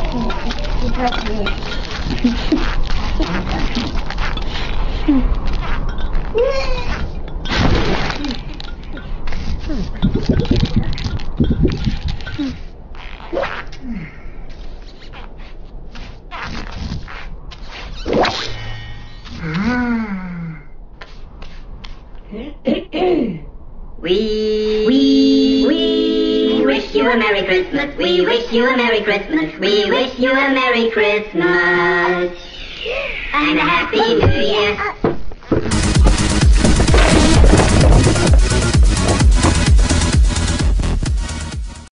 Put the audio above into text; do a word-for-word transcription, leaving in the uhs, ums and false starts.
We, we, we wish you a Merry Christmas. We wish you a Merry Christmas. We wish you a Merry Christmas and a Happy New Year.